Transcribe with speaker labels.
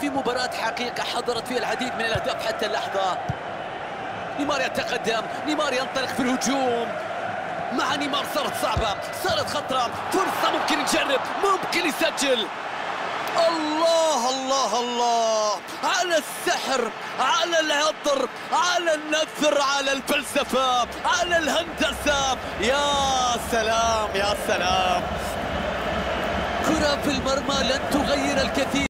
Speaker 1: في مباراة حقيقة حضرت فيها العديد من الأهداف حتى اللحظة. نيمار يتقدم، نيمار ينطلق في الهجوم. مع نيمار صارت صعبة، صارت خطرة، فرصة ممكن يجرب، ممكن يسجل. الله الله الله على السحر، على العطر، على النثر، على الفلسفة، على الهندسة. يا سلام يا سلام، كرة في المرمى لن تغير الكثير.